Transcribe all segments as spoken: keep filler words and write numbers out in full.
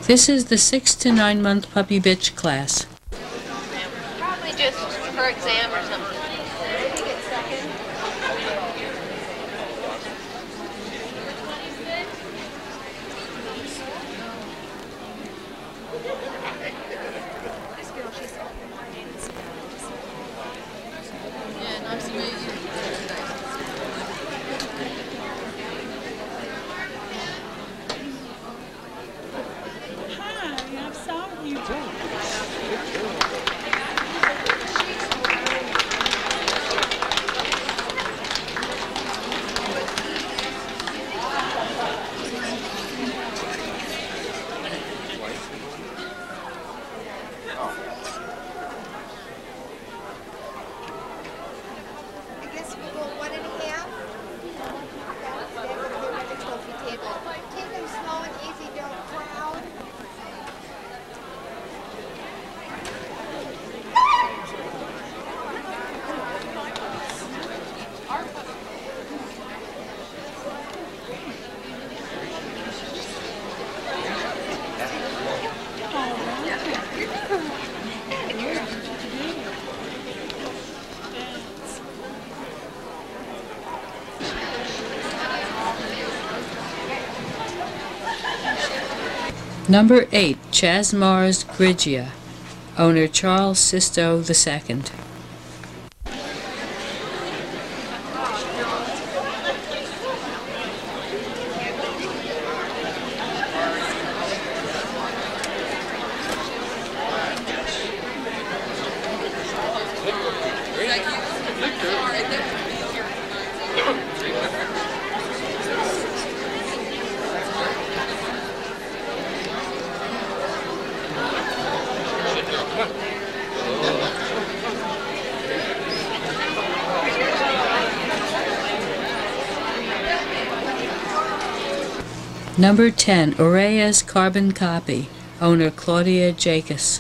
This is the six to nine month puppy bitch class. Probably just for exam or something. Yeah, nice to meet you. Hi, I saw you. I guess we'll go one and a half. Then we'll go to the trophy table. Take them slow and easy, don't crowd. Number eight, Chasmars Grigia, owner Charles Sisto the Second. Number ten, Orea's Carbon Copy, owner Claudia Jacobs.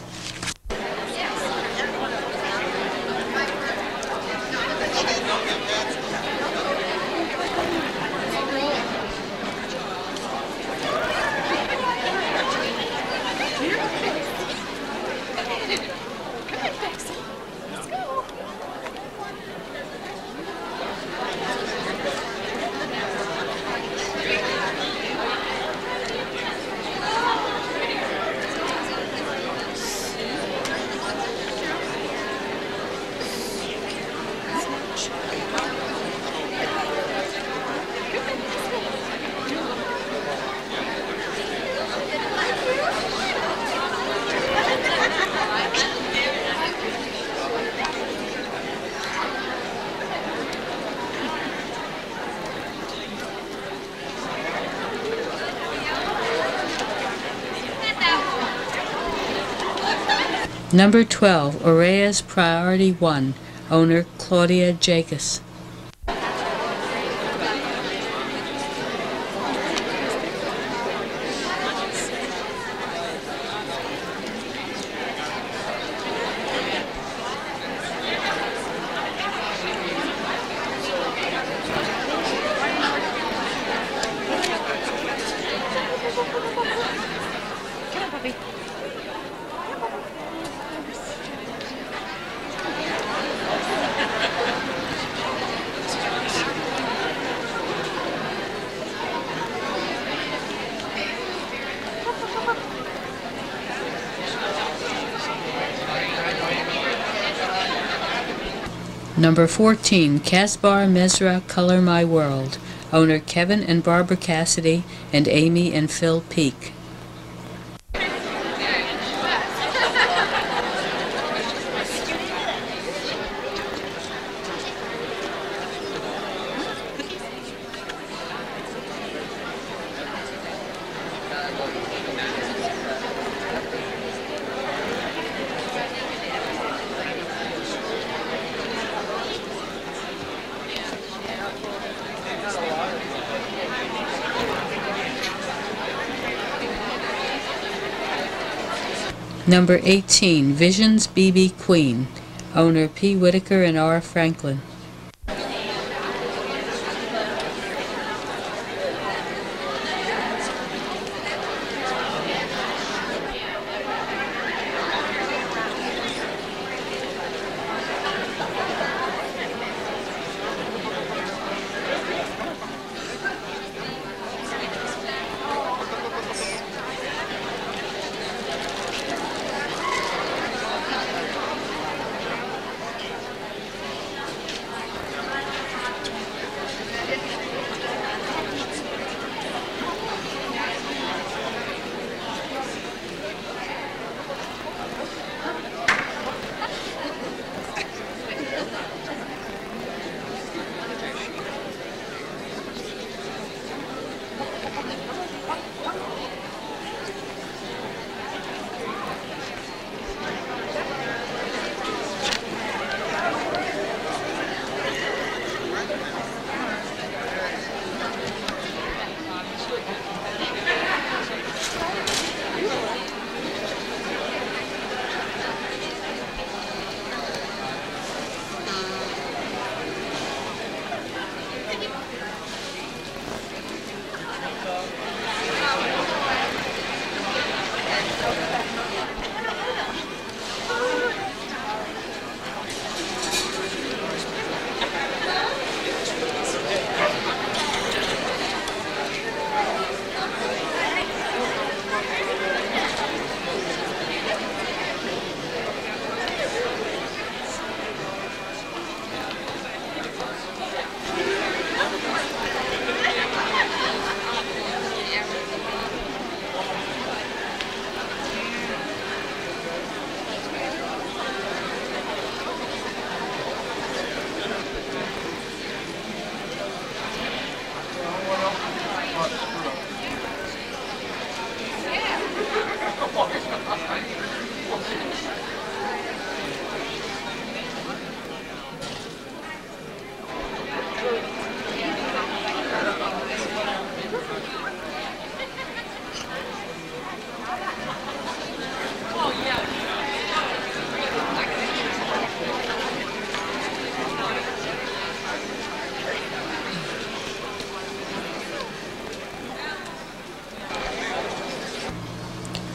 Number twelve, Orea's Priority One, owner Claudia Jacobs. Number fourteen, Casbar Mesra Color My World, owner Kevin and Barbara Cassidy and Amy and Phil Peak. Number eighteen, Visions B B Queen, owner P. Whitaker and R. Franklin.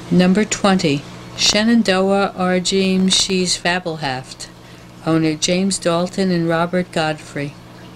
Number twenty, Shenandoah Arjim She's Fabelhaft. Owner James Dalton and Robert Godfrey.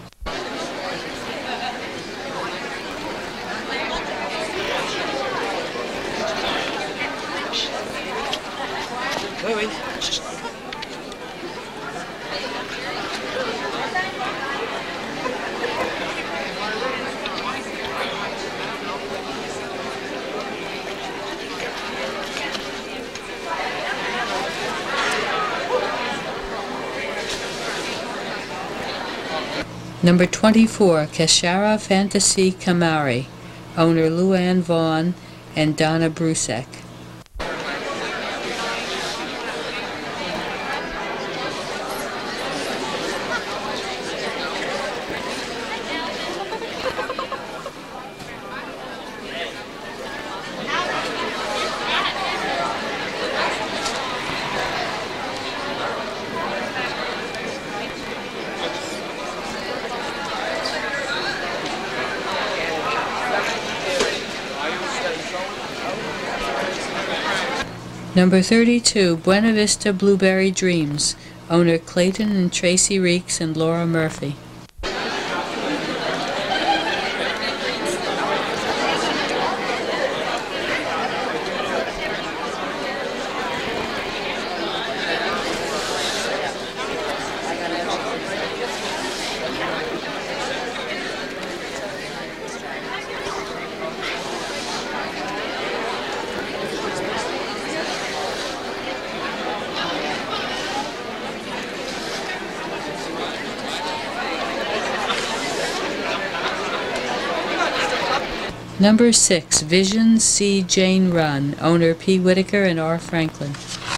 Number twenty-four, Kashara Fantasy Kamari. Owner Luann Vaughn and Donna Brusek. Number thirty-two, Buena Vista Blueberry Dreams. Owner Clayton and Tracy Reeks and Laura Murphy. Number six, Visions See Jane Run. Owner P. Whitaker and R. Franklin.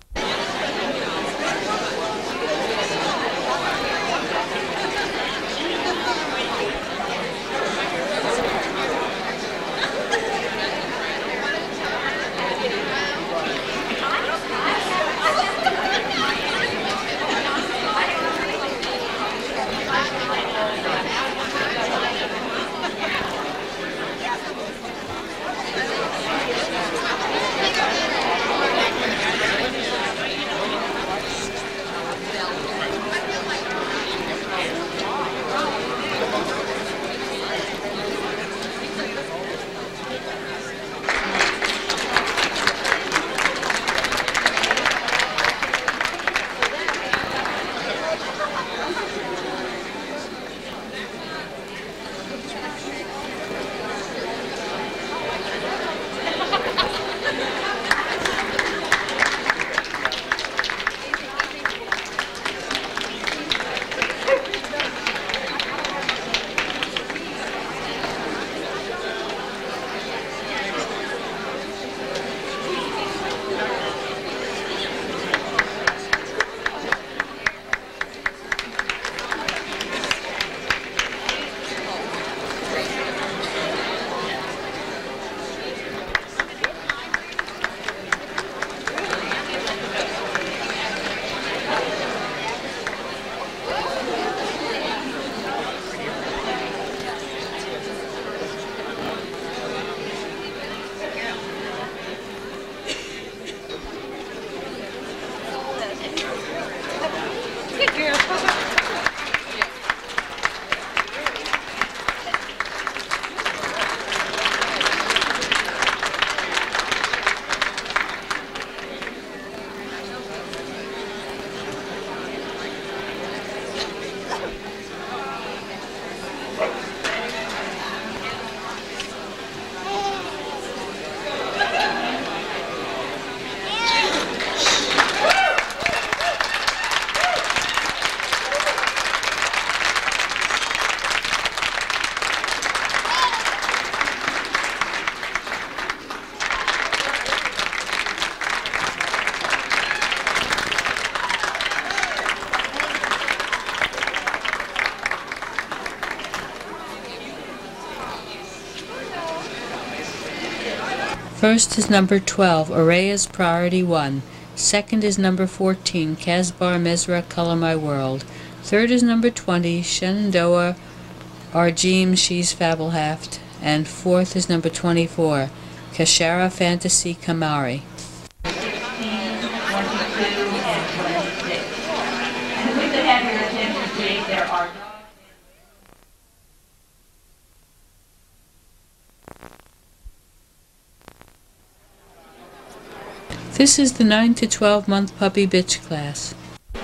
First is number twelve, Araya's Priority one. Second is number fourteen, Casbar Mesra Color My World. Third is number twenty, Shenandoah Arjim She's Fabelhaft. And fourth is number twenty-four, Kashara Fantasy Kamari. This is the nine to twelve month puppy bitch class.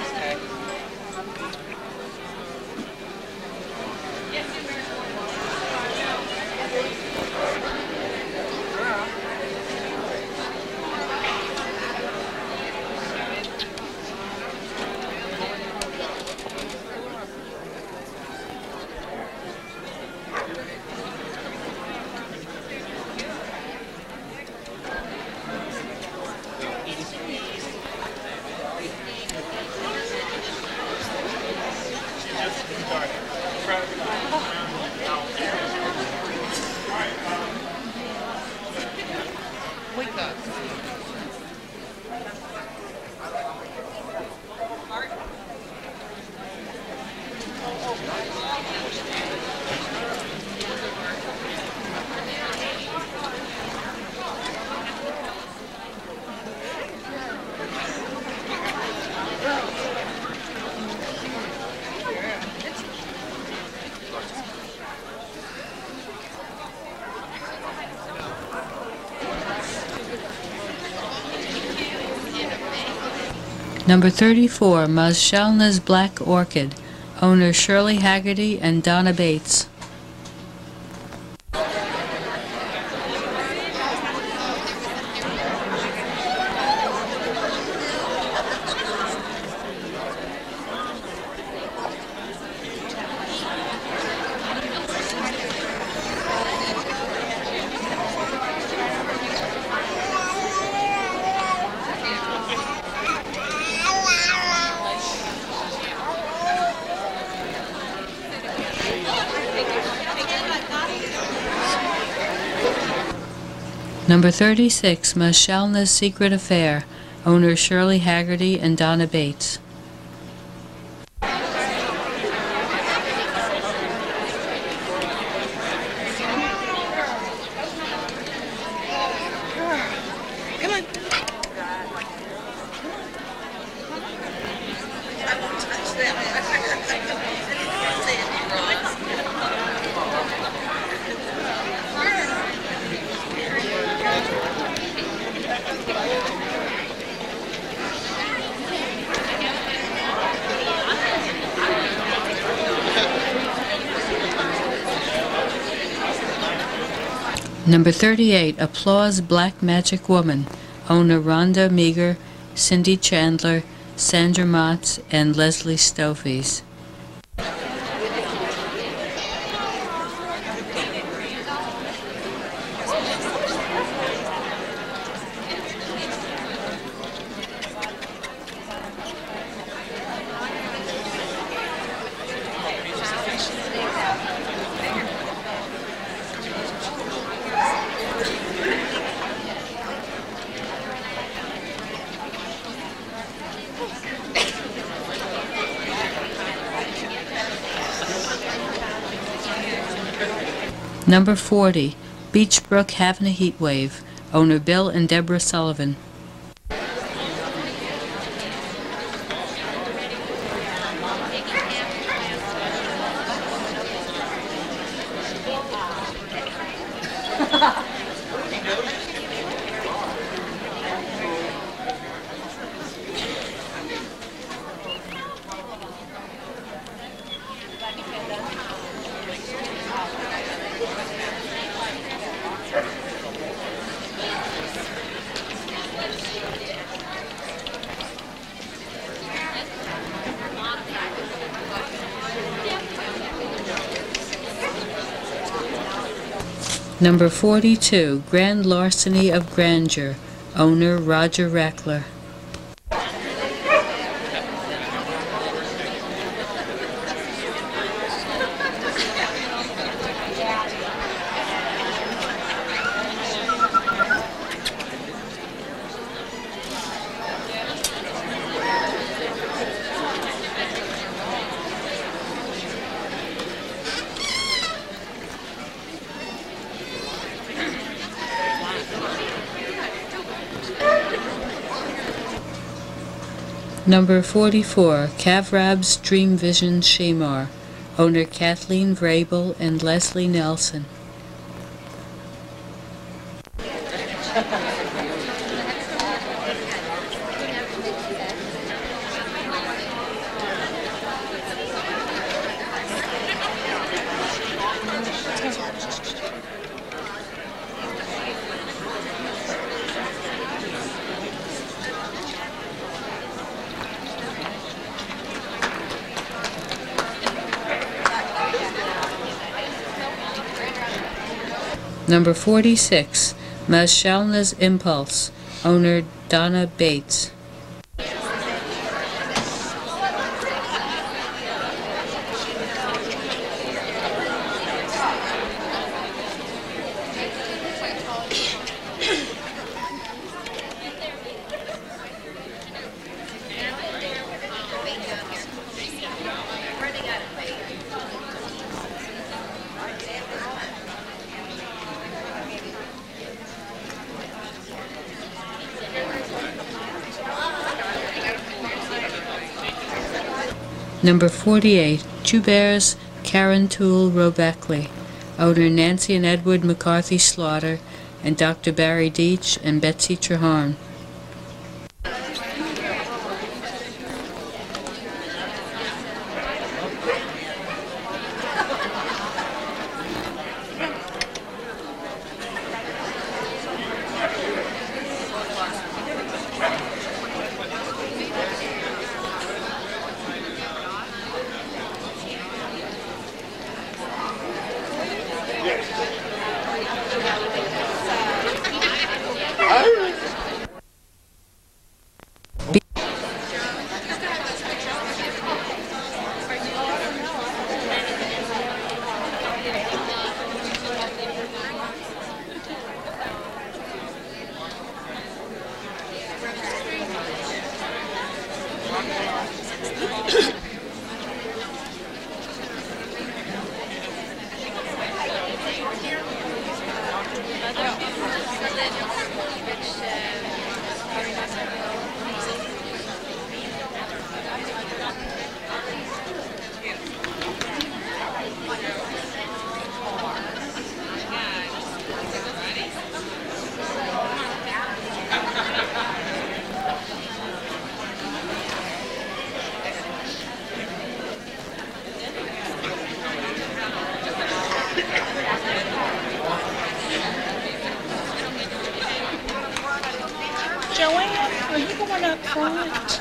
Number thirty-four, Mazshalna's Black Orchid, owner Shirley Haggerty and Donna Bates. Number thirty-six, Mazshalna's Secret Affair, owner Shirley Haggerty and Donna Bates. Number thirty-eight, Applause Black Magic Woman, owner Rhonda Meager, Cindy Chandler, Sandra Motz, and Leslie Stofies. Number forty, Beachbrook Having a Heat Wave, owner Bill and Deborah Sullivan. Number forty-two, Grand Larceny of Grandeur, owner Roger Rackler. Number forty-four, Cavrab's Dream Vision Shemar, owner Kathleen Vrabel and Leslie Nelson. Number forty-six, Mashalna's Impulse, owner Donna Bates. Number forty-eight, Two Bears, Karen Toole Robeckley, owner Nancy and Edward McCarthy Slaughter, and Doctor Barry Deach and Betsy Trehorn. Joanne, are you going up front?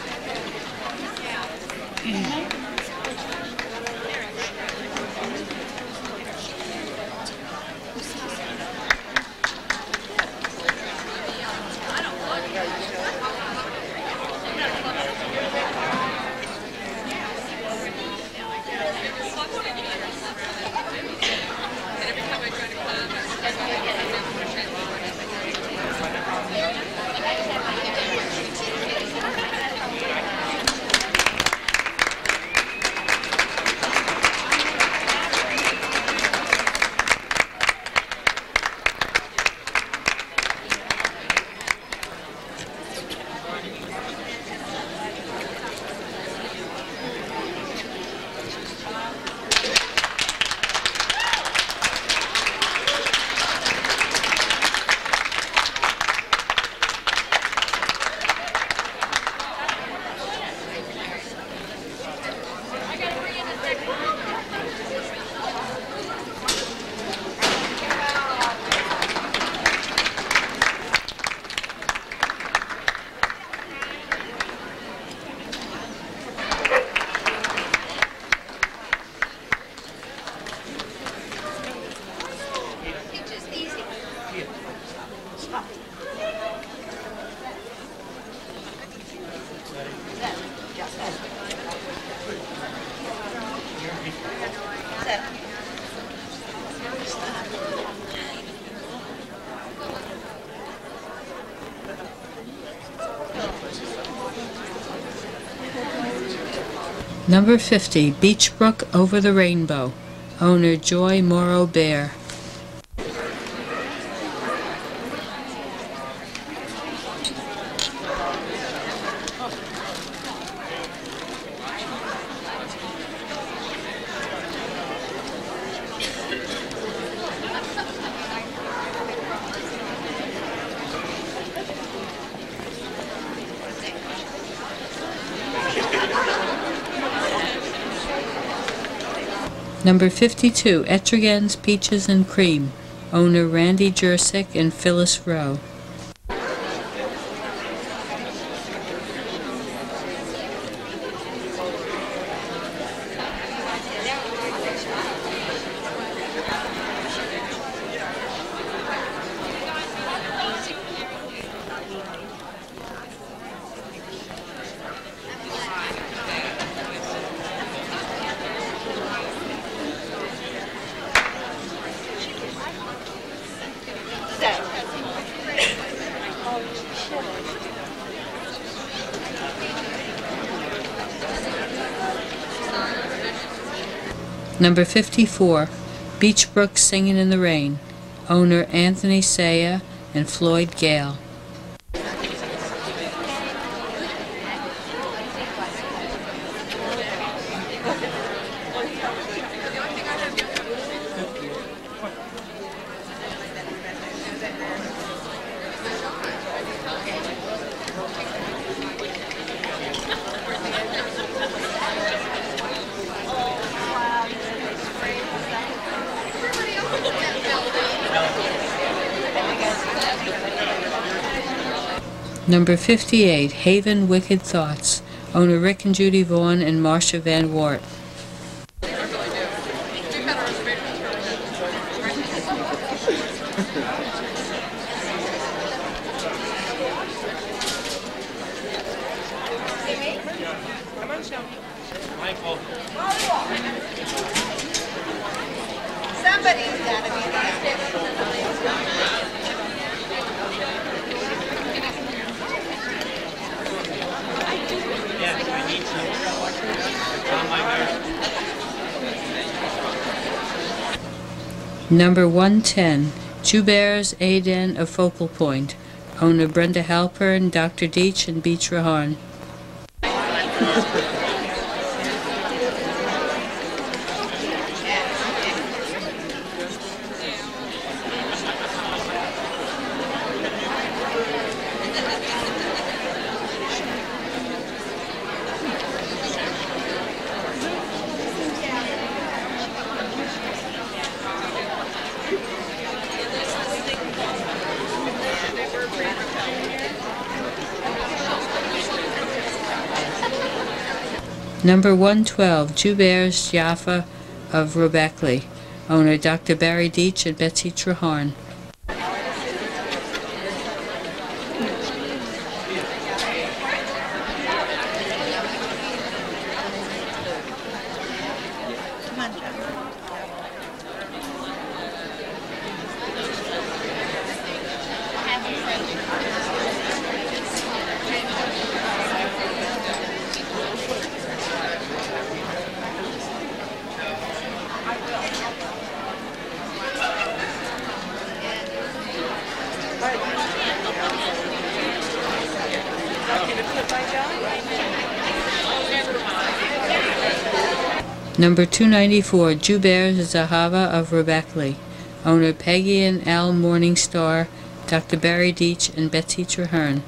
Number fifty, Beachbrook Over the Rainbow, owner Joy Morrow Bear. Number fifty-two, Etrigan's Peaches and Cream. Owner Randy Jursick and Phyllis Rowe. Number fifty-four, Beachbrook Singin' in the Rain. Owner Anthony Saya and Floyd Gale. Number fifty-eight, Haven Wicked Thoughts. Owner Rick and Judy Vaughn and Marcia Van Wart. Somebody's got to be there. Number one ten, Joubert's Aden of Focal Point. Owner Brenda Halpern, Doctor Deach, and Beach Raharn. Number one twelve, Joubert's Jaffa of Robeckley. Owner Doctor Barry Deach and Betsy Traharn. Number two ninety-four, Joubert's Zahava of Robeckley. Owner Peggy and Al Morningstar, Doctor Barry Deach, and Betsy Traherne.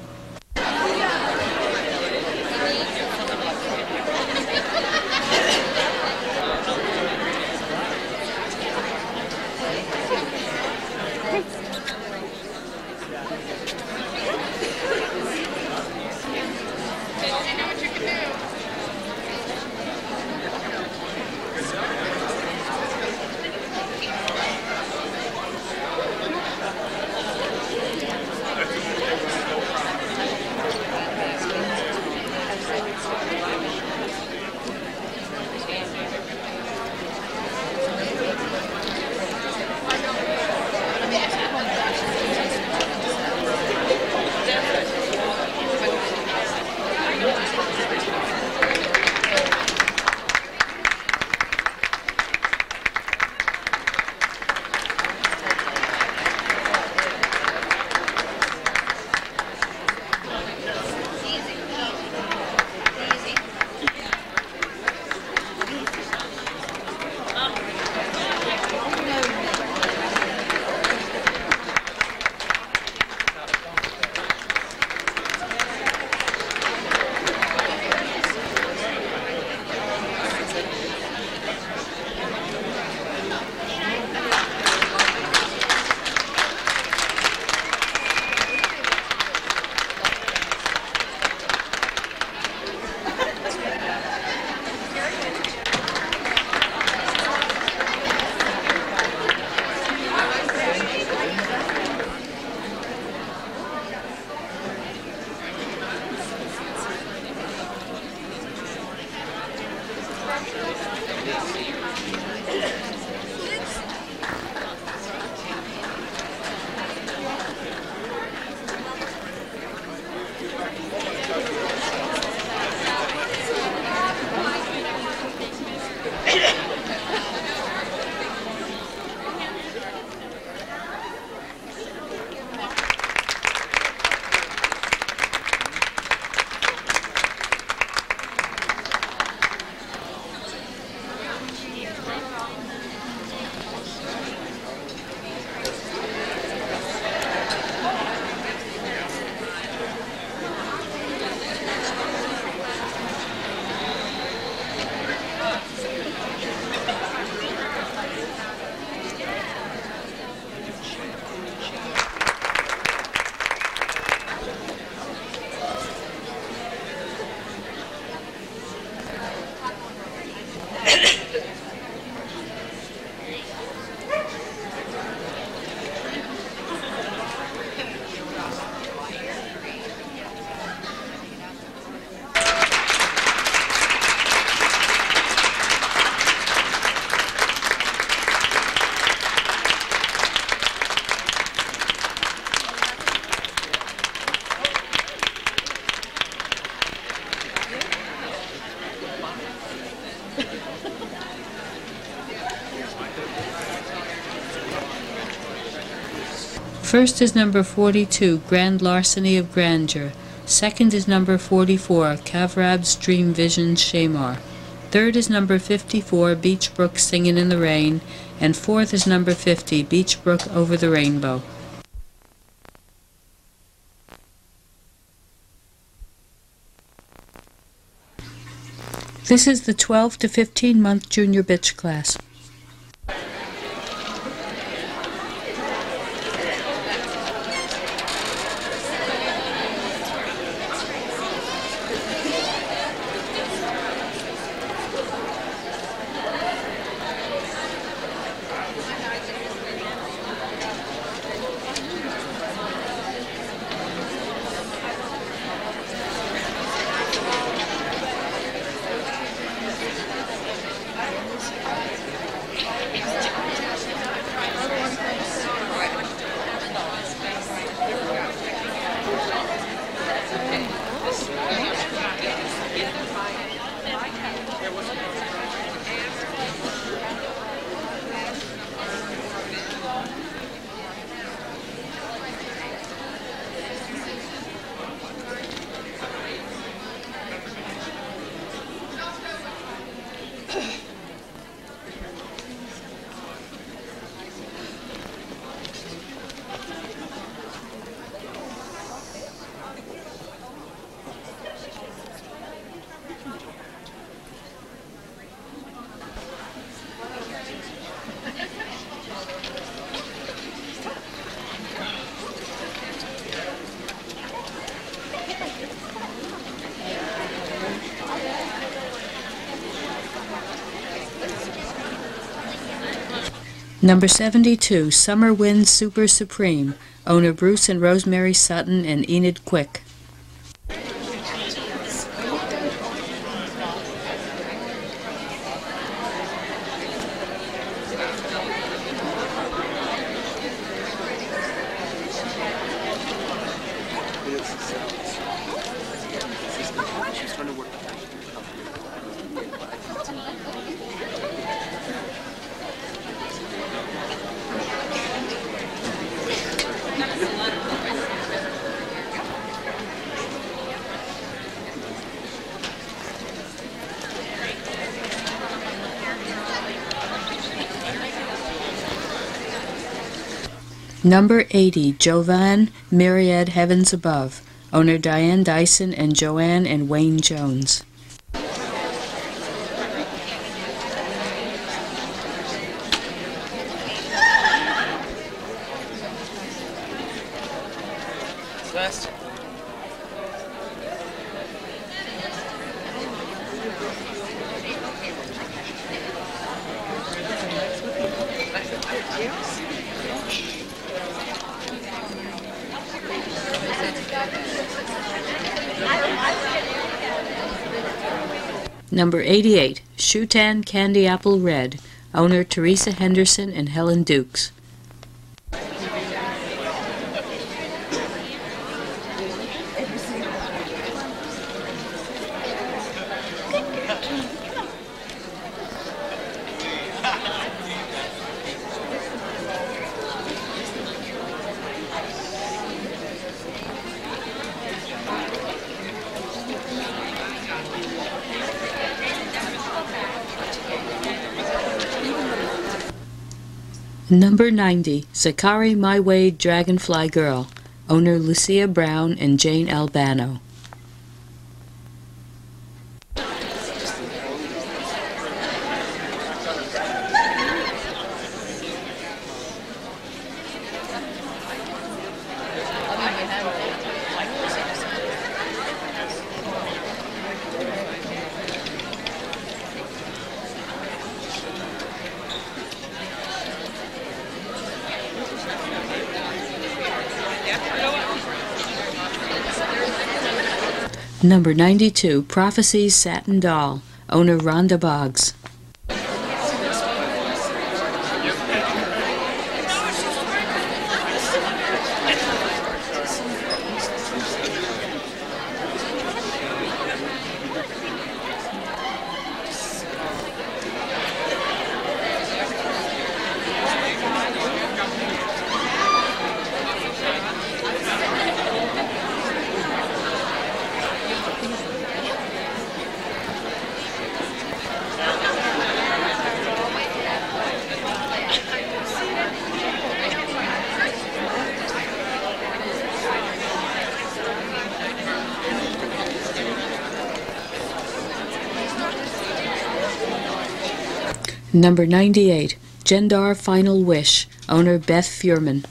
First is number forty-two, Grand Larceny of Grandeur. Second is number forty-four, Kavrab's Dream Vision Shamar. Third is number fifty-four, Beach Brook Singin' in the Rain. And fourth is number fifty, Beach Brook Over the Rainbow. This is the twelve to fifteen month junior bitch class. Number seventy-two, Summer Wind Super Supreme. Owner Bruce and Rosemary Sutton and Enid Quick. Number eighty, Jovan Myriad Heavens Above. Owner Diane Dyson and Joanne and Wayne Jones. First. Number eighty-eight, Shutan Candy Apple Red. Owner Teresa Henderson and Helen Dukes. Number ninety, Sakari My Way Dragonfly Girl. Owner Lucia Brown and Jane Albano. Number ninety-two, Prophecies Satin Doll. Owner Rhonda Boggs. Number ninety-eight, Gendar Final Wish, owner Beth Furman.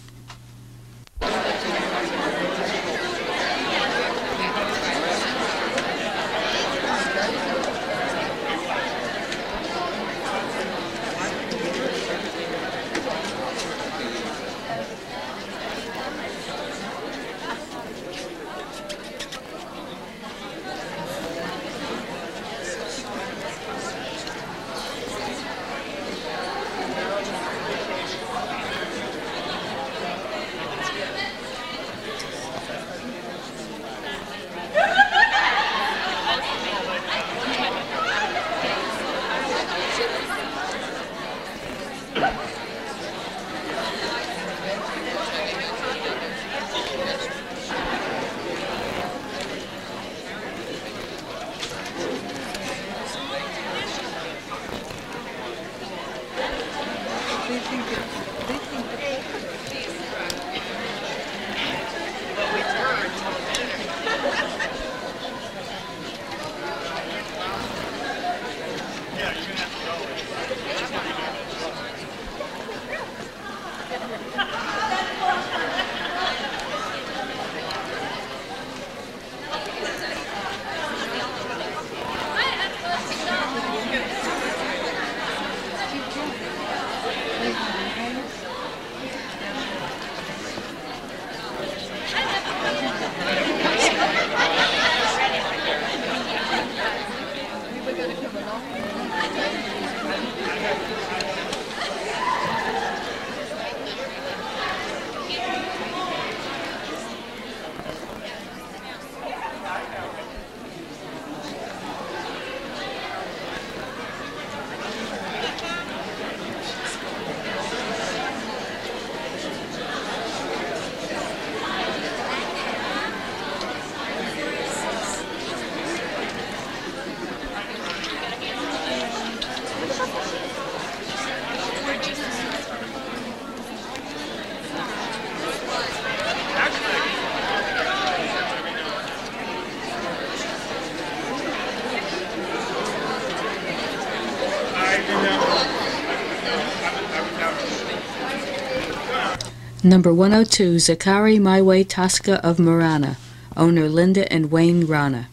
Number one oh two, Zakari My Way Tosca of Marana, owner Linda and Wayne Rana.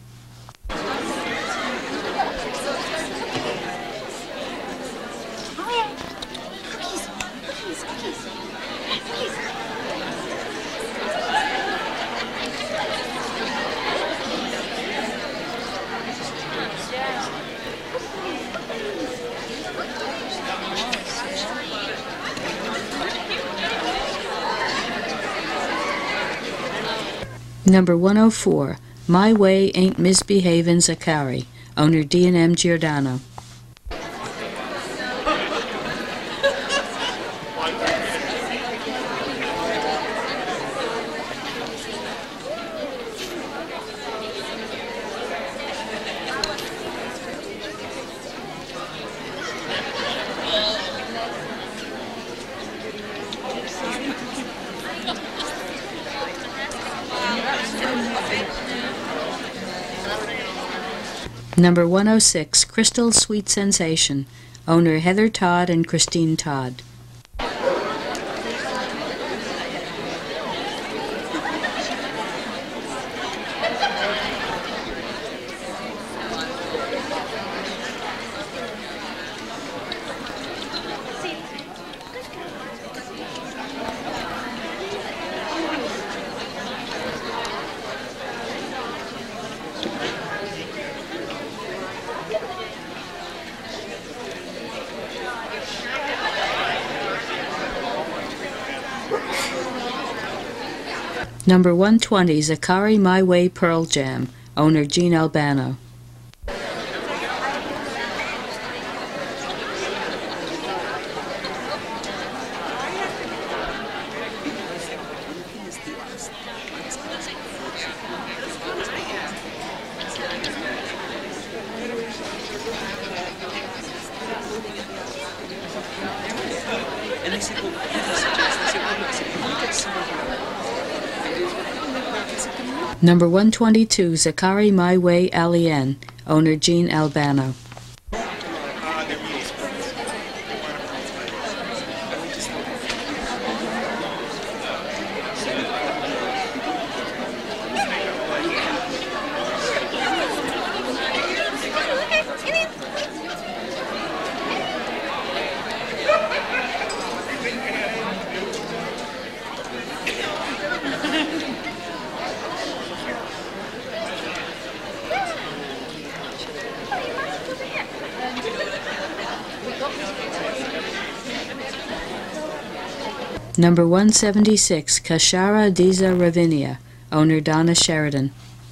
Number one oh four, My Way Ain't Misbehavin' Zakari, owner D and M Giordano. Number one oh six, Crystal Sweet Sensation, owner Heather Todd and Christine Todd. Number one twenty, Zakari My Way Pearl Jam, owner Gene Albano. Number one twenty-two, Zakari My Way Alien, owner Gene Albano. Number one seventy-six, Kashara Diza Ravinia, owner Donna Sheridan.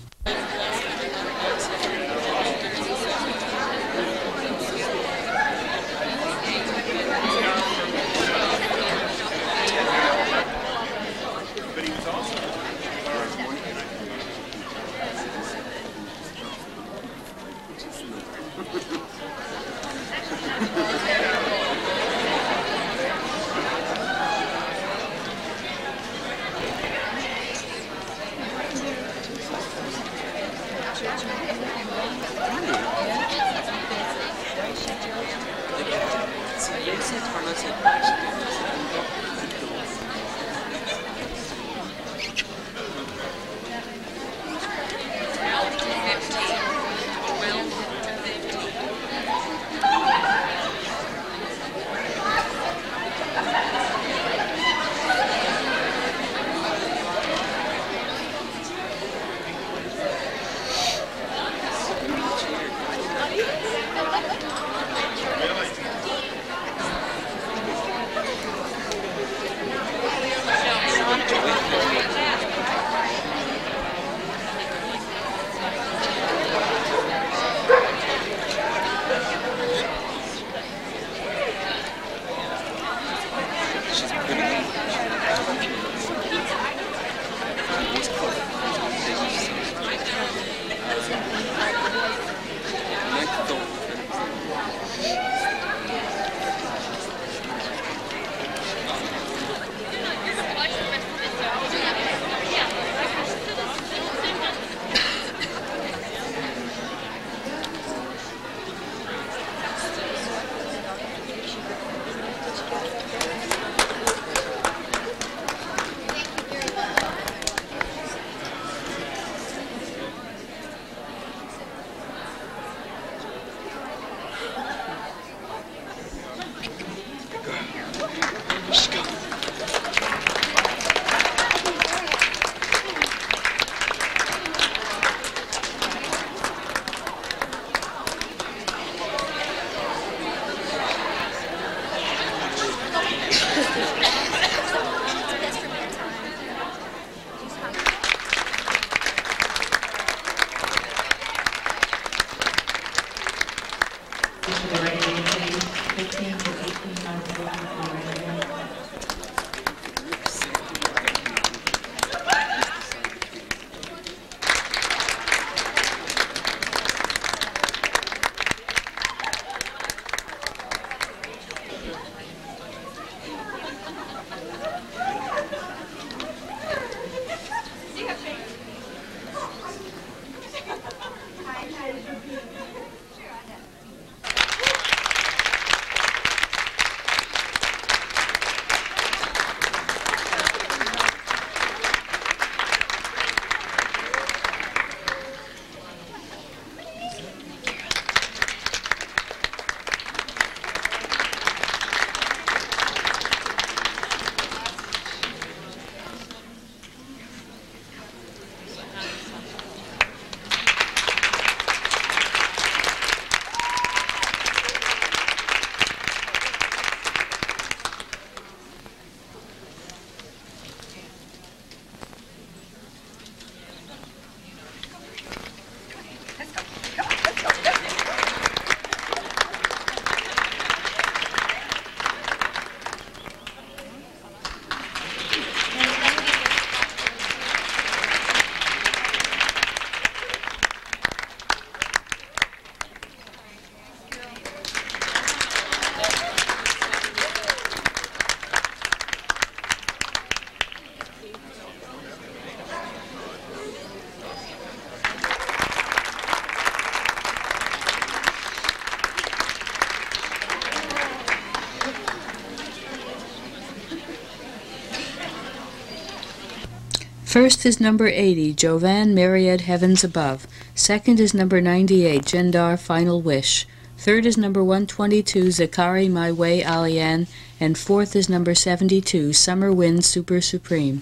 First is number eighty, Jovan Myriad Heavens Above. Second is number ninety-eight, Jendar Final Wish. Third is number one twenty-two, Zakari My Way Alian. And fourth is number seventy-two, Summer Wind Super Supreme.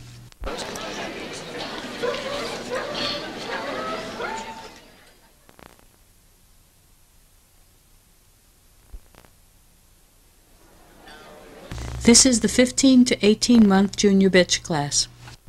This is the fifteen to eighteen month junior bitch class.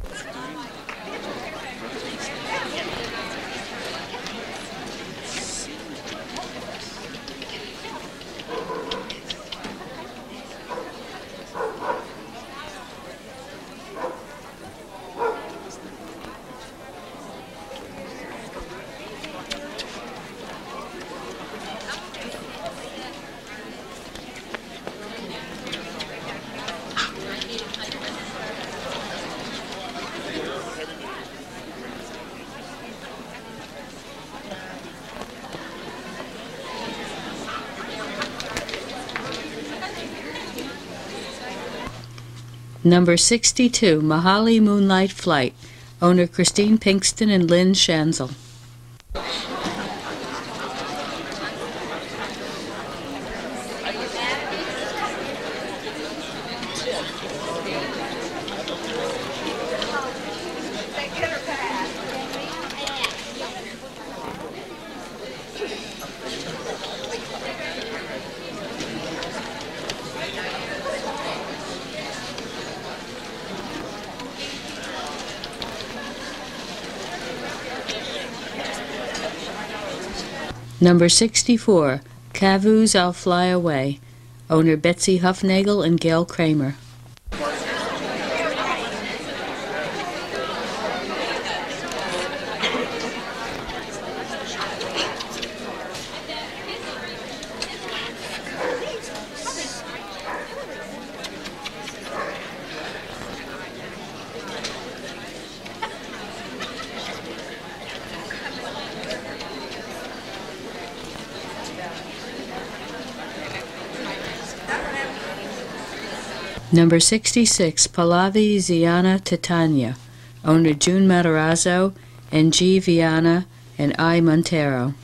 Number sixty-two, Mahali Moonlight Flight. Owner Christine Pinkston and Lynn Schanzel. Number sixty-four, Cavu's I'll Fly Away. Owner Betsy Huffnagel and Gail Kramer. Number sixty-six, Pallavi Ziana Titania. Owner June Matarazzo and G. Viana and I. Montero.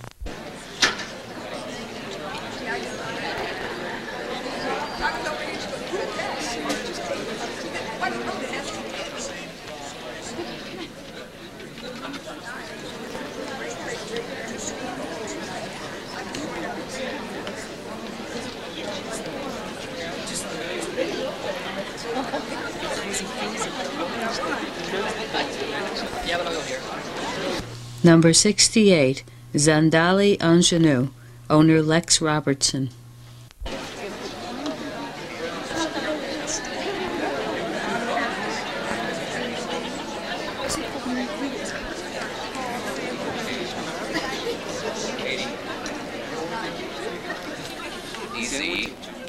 Number sixty-eight, Zandali Ingenue. Owner Lex Robertson. Easy.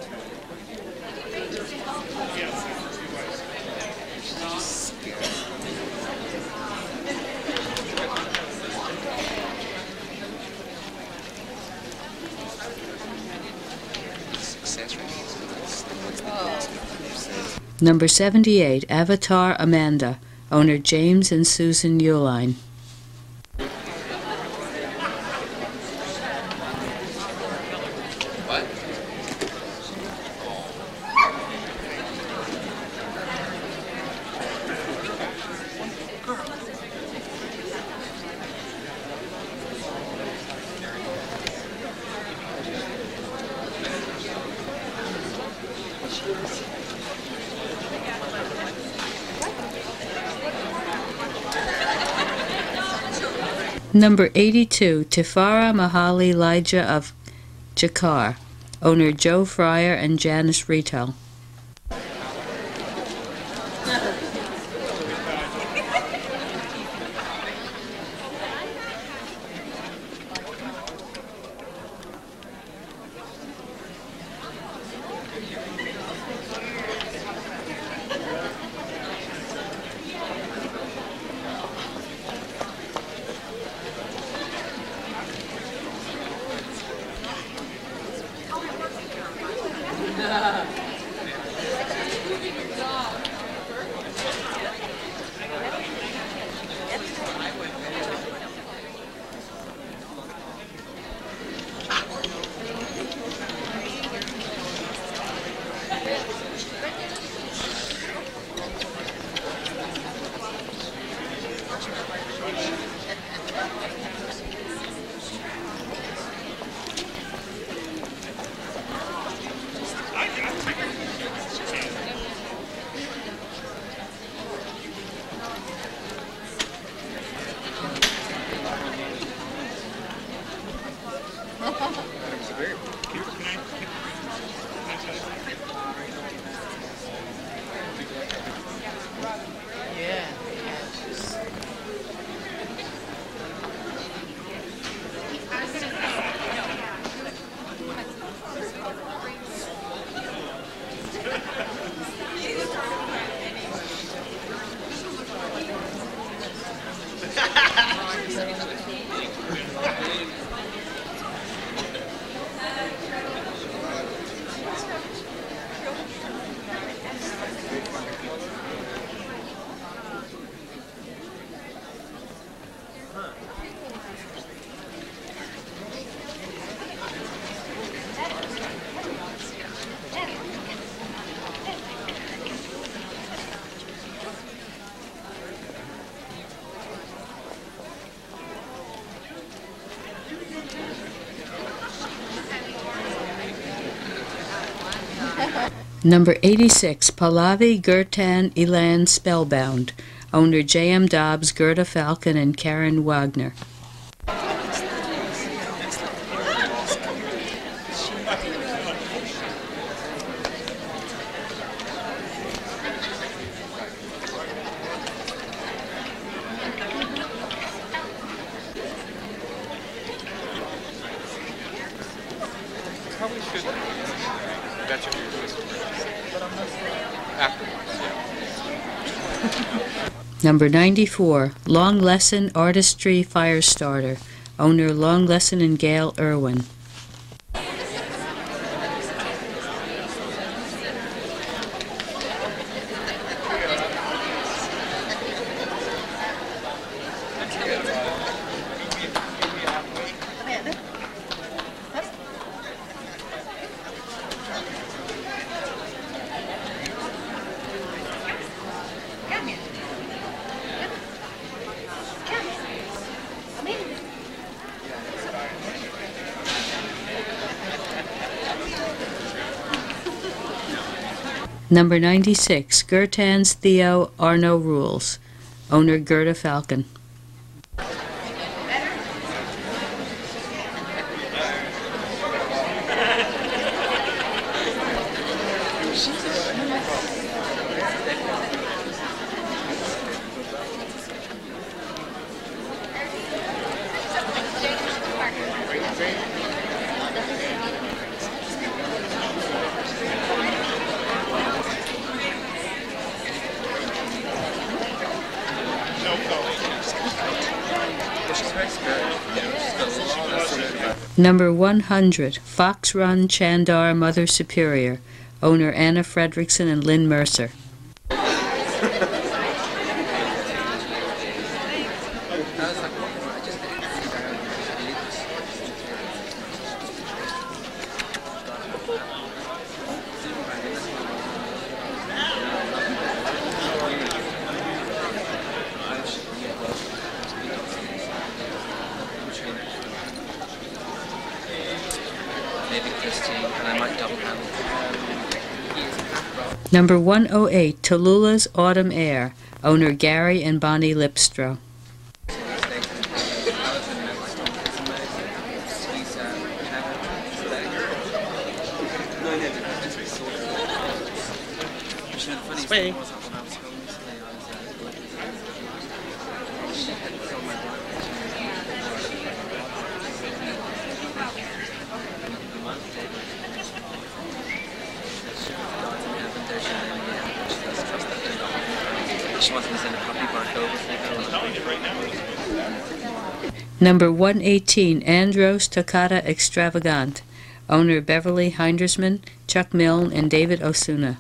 Number seventy-eight, Avatar Amanda. Owner James and Susan Uline. What? Number eighty-two, Tifara Mahali Elijah of Jakar. Owner Joe Fryer and Janice Retail. Number eighty-six, Pallavi Gurtan Elan Spellbound. Owner J M Dobbs, Gerda Falcon, and Karen Wagner. Probably should. That's your afterwards, yeah. Number ninety-four, Long Lesson Artistry Firestarter. Owner Long Lesson and Gail Irwin. Number ninety-six, Gurtan's Theo Arno Rules. Owner Gerda Falcon. Number one hundred, Fox Run Chandar Mother Superior. Owner Anna Fredrickson and Lynn Mercer. Number one oh eight, Tallulah's Autumn Air. Owner Gary and Bonnie Lipstrow. Swing. Number one eighteen, Andros Toccata Extravagant. Owner Beverly Heindersman, Chuck Milne, and David Osuna.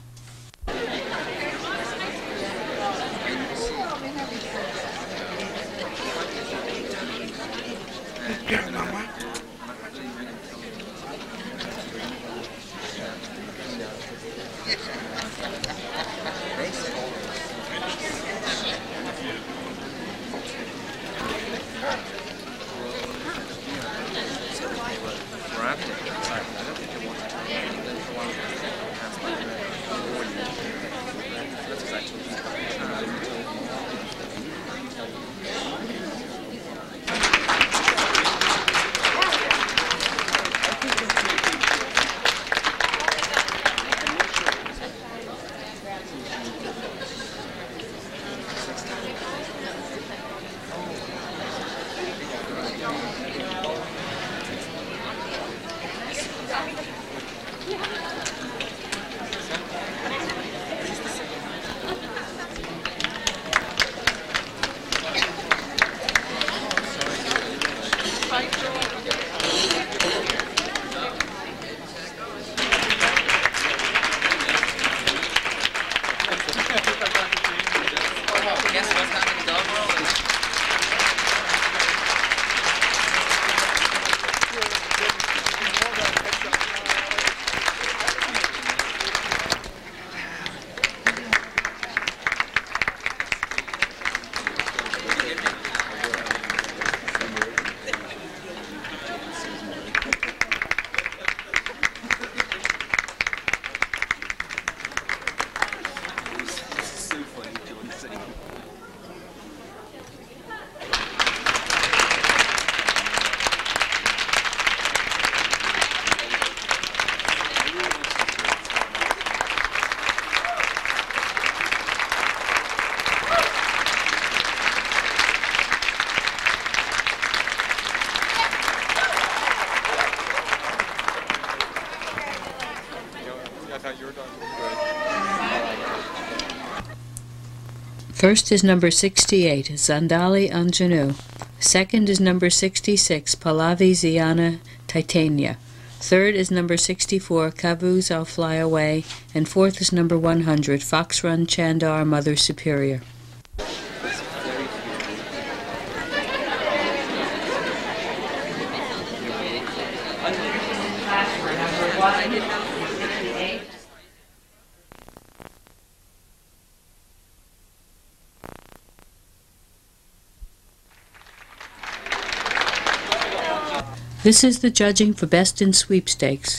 First is number sixty-eight, Zandali Anjanu. Second is number sixty-six, Pallavi Ziana Titania. Third is number sixty-four, Caboose I'll Fly Away. And fourth is number one hundred, Fox Run Chandar Mother Superior. This is the judging for Best in Sweepstakes.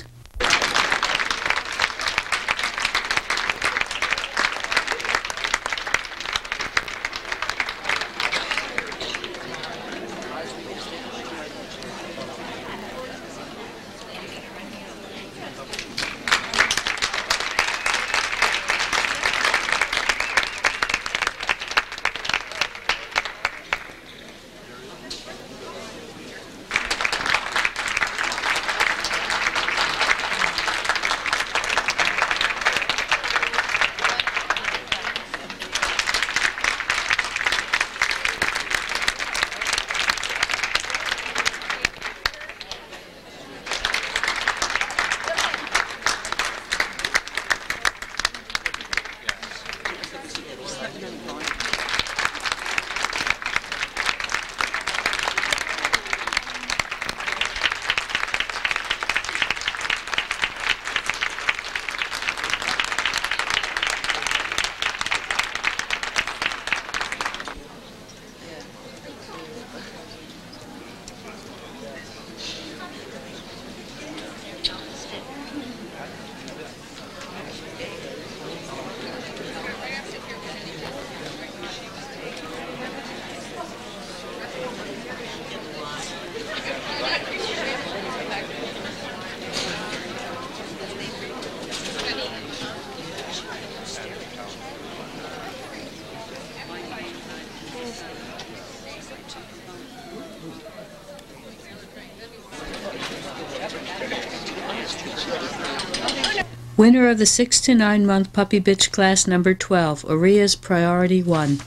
Winner of the six to nine month puppy bitch class number twelve, Aria's Priority one.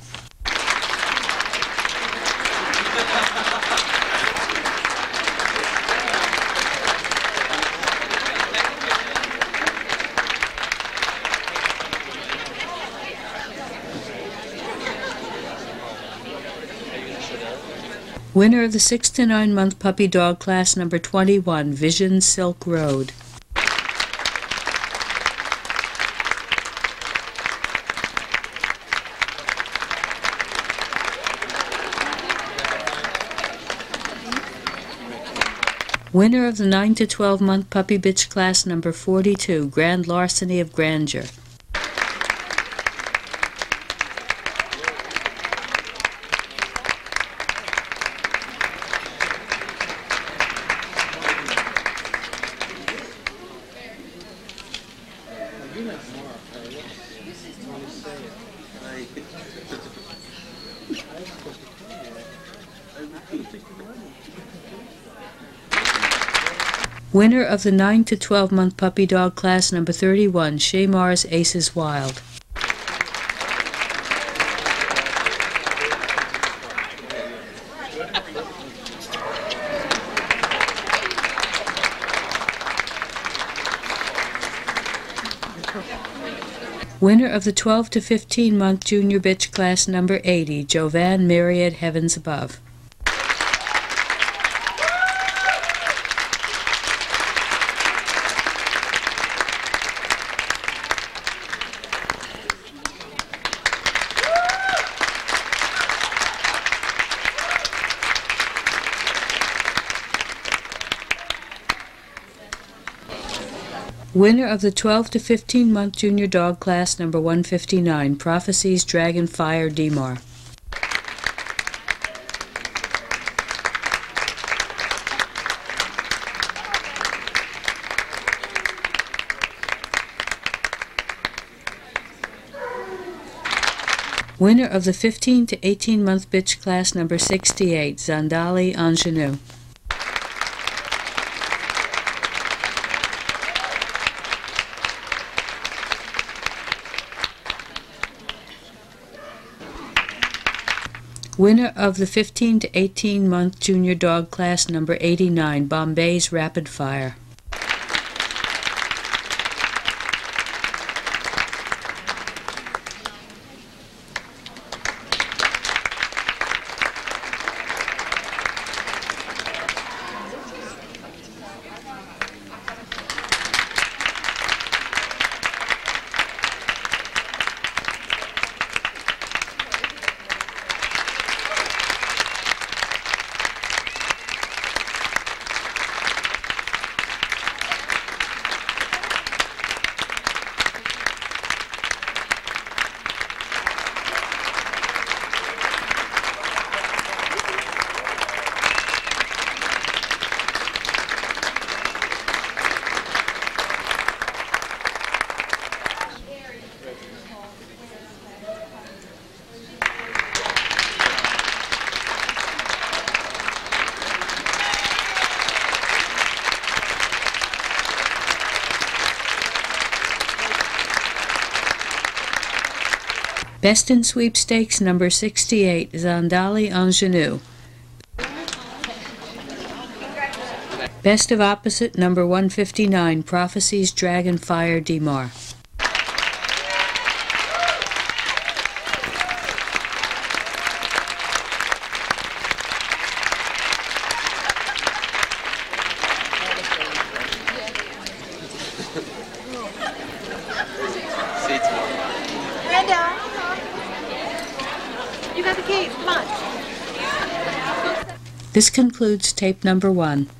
Winner of the six to nine month puppy dog class number twenty-one, Vision Silk Road. Winner of the nine to twelve month puppy bitch class number forty-two, Grand Larceny of Grandeur. Winner of the nine to twelve month puppy dog class number thirty-one, Shamar's Aces Wild. Winner of the twelve to fifteen month junior bitch class number eighty, Jovan Myriad Heavens Above. Winner of the twelve to fifteen month junior dog class number one fifty-nine, Prophecies Dragonfire Demar. Winner of the fifteen to eighteen month bitch class number sixty-eight, Zandali Anjanu. Winner of the fifteen to eighteen month junior dog class number eighty-nine, Bombay's Rapid Fire. Best in Sweepstakes number sixty-eight, Zandali Ingenue. Best of Opposite number one fifty-nine, Prophecies Dragonfire Demar. Brenda, you got the cake. Come on. This concludes tape number one.